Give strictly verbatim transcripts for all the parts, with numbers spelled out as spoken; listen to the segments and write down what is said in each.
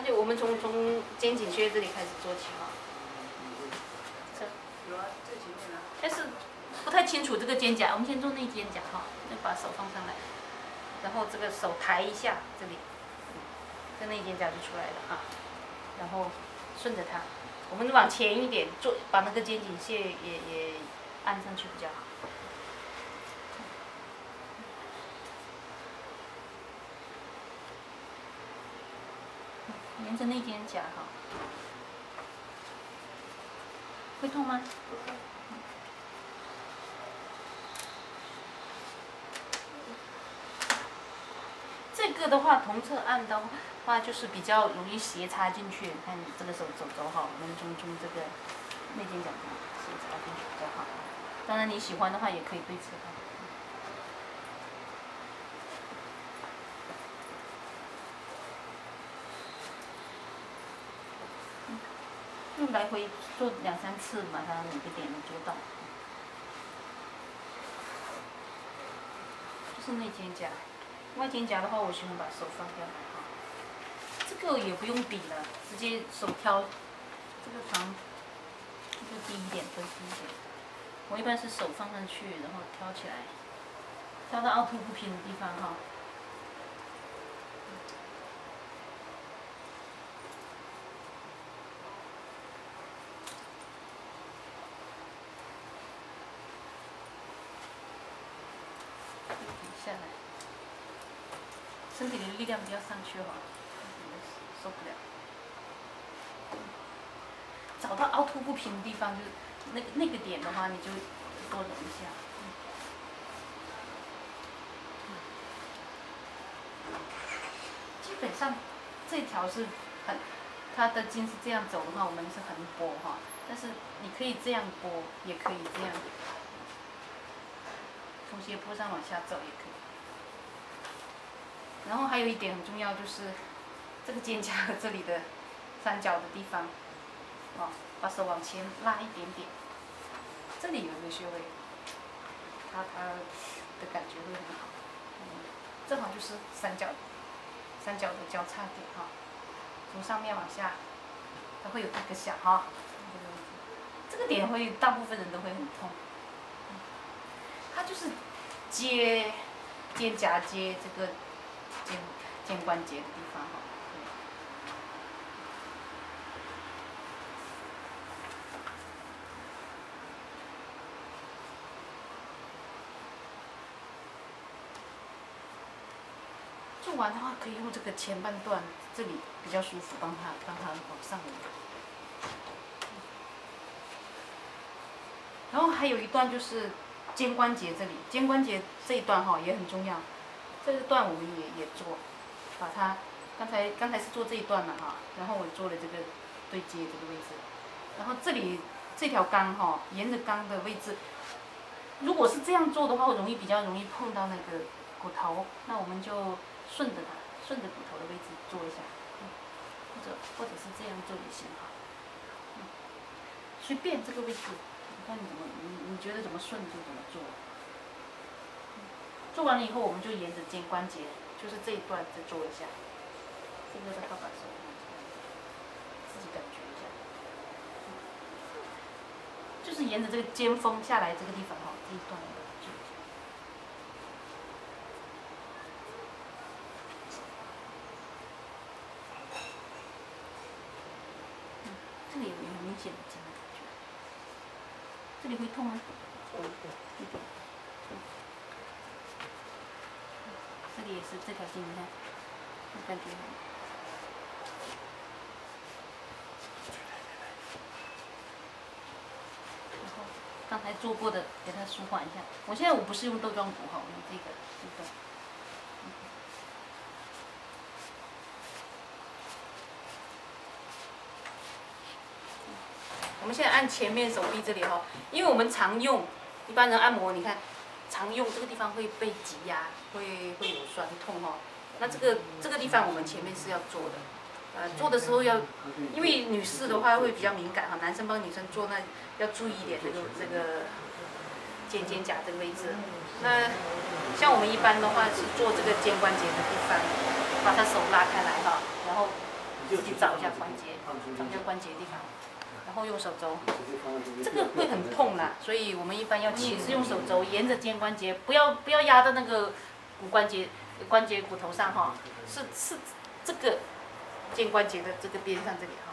就我们从从肩颈穴这里开始做起哈。这。 有啊，这前面啊。 但是不太清楚这个肩胛，我们先做内肩胛哈，那把手放上来，然后这个手抬一下这里，这内肩胛就出来了哈，然后顺着它，我们往前一点做，把那个肩颈穴也也按上去比较好。 沿着内肩胛哈，会痛吗？这个的话，同侧按的话，就是比较容易斜插进去。看这个手肘肘哈，我们从从这个内肩胛斜插进去比较好。当然你喜欢的话，也可以对侧按。 就来回做两三次，把它每个点都做到。这是内肩胛，外肩胛的话，我喜欢把手放下来哈。这个也不用比了，直接手挑，这个长就低一点，分低一点。我一般是手放上去，然后挑起来，挑到凹凸不平的地方哈。 下来，身体的力量不要上去哈，受不了。找到凹凸不平的地方，就是那个那个点的话，你就多揉一下。基本上这条是很，它的筋是这样走的话，我们是横拨哈，但是你可以这样拨，也可以这样。 从斜坡上往下走也可以。然后还有一点很重要，就是这个肩胛和这里的三角的地方，哦，把手往前拉一点点，这里有一个穴位，它它的感觉会很好。嗯，正好就是三角三角的交叉点哈，从上面往下，它会有一个小哈，这个点会大部分人都会很痛。 它就是接肩胛接这个肩肩关节的地方哈。做完的话，可以用这个前半段，这里比较舒服，帮它帮它往上移。然后还有一段就是。 肩关节这里，肩关节这一段哈也很重要，这一段我们也也做，把它刚才刚才是做这一段了哈，然后我做了这个对接这个位置，然后这里这条钢哈，沿着钢的位置，如果是这样做的话，容易比较容易碰到那个骨头，那我们就顺着它，顺着骨头的位置做一下，嗯、或者或者是这样做也行哈，嗯、随便这个位置。 看你怎么，你你觉得怎么顺就怎么做。做完了以后，我们就沿着肩关节，就是这一段再做一下。这个的话，把手自己感觉一下，就是沿着这个肩峰下来这个地方哈，这一段做一下。嗯，这里有很明显的筋。 这里会痛吗？会痛。这里也是这条筋，你看，我感觉。然后刚才做过的，给它舒缓一下。我现在我不是用豆状骨哈，我用这个这个。我们现在按前面手臂这里哈，因为我们常用，一般人按摩，你看，常用这个地方会被挤压，会会有酸痛哈。那这个这个地方我们前面是要做的，呃，做的时候要，因为女士的话会比较敏感哈，男生帮女生做那要注意一点这个这个肩肩胛这个位置。那像我们一般的话是做这个肩关节的地方，把它手拉开来哈，然后自己找一下关节，找一下关节地方，然后用手肘，这个会很痛啦，所以我们一般要起是用手肘沿着肩关节，不要不要压到那个骨关节关节骨头上哈，是是这个肩关节的这个边上这里哈。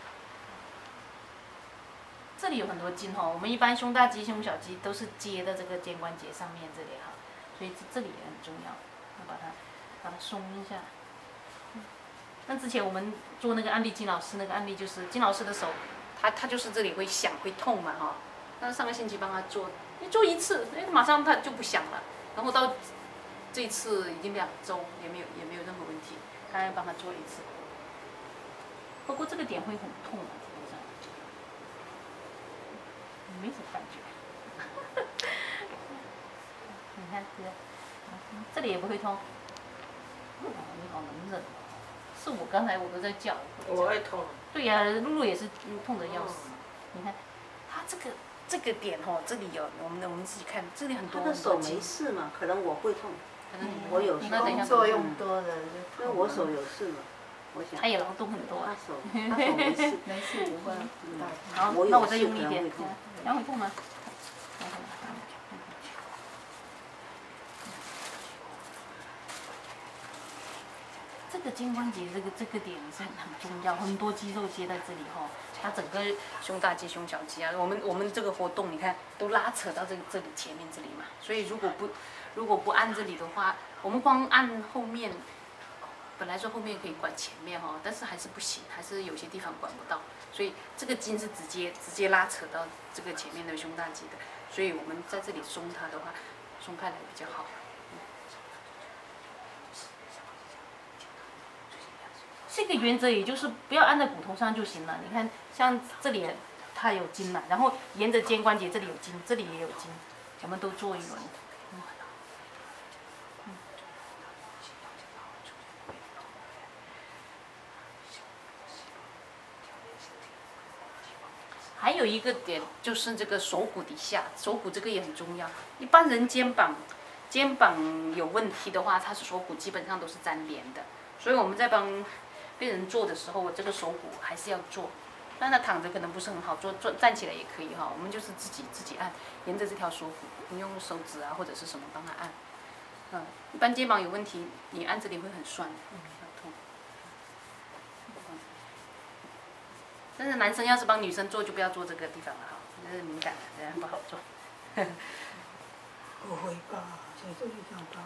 这里有很多筋哈，我们一般胸大肌、胸小肌都是接的这个肩关节上面这里哈，所以这里也很重要，要把它把它松一下。那之前我们做那个案例，金老师那个案例就是金老师的手，他他就是这里会响会痛嘛哈。那上个星期帮他做，你做一次，哎，马上他就不响了。然后到这一次已经两周，也没有也没有任何问题，他还帮他做了一次。不过这个点会很痛啊，基本上没什么感觉。你看这个，这里也不会痛。你好能忍。是我刚才我都在叫。 我会痛。 对呀、啊，露露也是痛得要死。你看，他这个这个点哦，这里有我们我们自己看，这里很多。 他的手没事嘛，可能我会痛。 可能我有时候工作用多了就。 因为我手有事嘛，我想。 他也劳动很多。 他手，他手没事。 没事不会。 好，那我再用力一点。两会痛吗？这个肩关节这个这个点是很重要，很多肌肉接在这里哈，它整个胸大肌、胸小肌啊，我们我们这个活动你看都拉扯到这个这里前面这里嘛，所以如果不如果不按这里的话，我们光按后面，本来说后面可以管前面哈，但是还是不行，还是有些地方管不到，所以这个筋是直接直接拉扯到这个前面的胸大肌的，所以我们在这里松它的话，松开来比较好。这个原则也就是不要按在骨头上就行了。你看，像这里它有筋嘛，然后沿着肩关节这里有筋，这里也有筋，我们都做一轮。嗯嗯、还有一个点就是这个手骨底下，手骨这个也很重要。一般人肩膀肩膀有问题的话，他是手骨基本上都是粘连的，所以我们在帮病人做的时候，我这个手骨还是要做。但他躺着可能不是很好做，做站起来也可以哈。我们就是自己自己按，沿着这条手骨，你用手指啊或者是什么帮他按。嗯，一般肩膀有问题，你按这里会很酸，嗯，很痛。但是男生要是帮女生做，就不要做这个地方了哈，这是敏感的，这样不好做。 不会吧？在这里长高。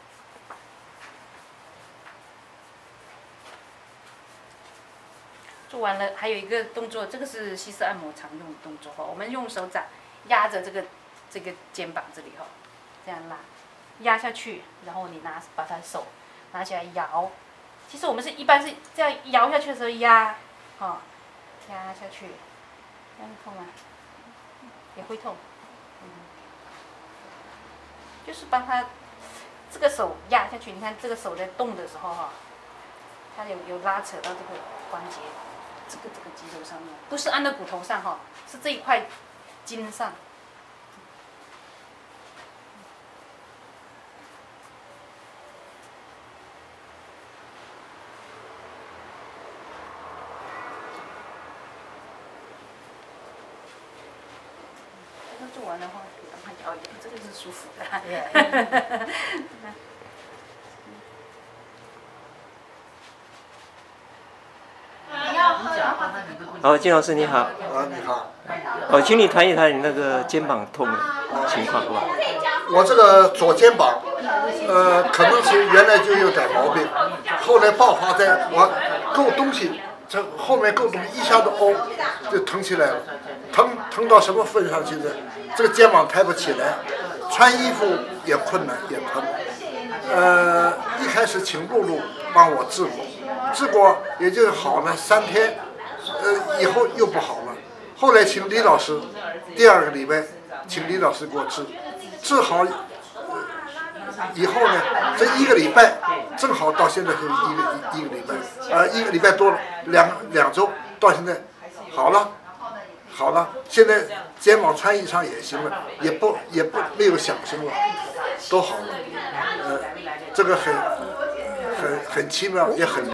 做完了，还有一个动作，这个是西式按摩常用的动作哈。我们用手掌压着这个这个肩膀这里哈，这样拉，压下去，然后你拿把他手拿起来摇。其实我们是一般是这样摇下去的时候压，哈，压下去，这样痛吗？也会痛，嗯，就是帮他这个手压下去，你看这个手在动的时候哈，它有有拉扯到这个关节。这个这个肌肉上面，不是按在骨头上哈，是这一块筋上。这个做完的话，可以让它摇一摇，这个是舒服的。 哦，金老师你好。 啊，你好。 哦，请你谈一谈你那个肩膀痛的情况，好吧？ 我这个左肩膀，呃，可能是原来就有点毛病，后来爆发在我够东西，这后面够东西一下子哦，就疼起来了，疼疼到什么份上？现在这个肩膀抬不起来，穿衣服也困难，也疼。呃，一开始请露露帮我治过，治过也就好了三天。呃，以后又不好了，后来请李老师，第二个礼拜请李老师给我治，治好、呃、以后呢，这一个礼拜正好到现在是一个一一个礼拜，呃，一个礼拜多了，两两周到现在好了，好了，现在肩膀穿衣裳也行了，也不也不没有响声了，都好了，呃，这个很很很奇妙，也很。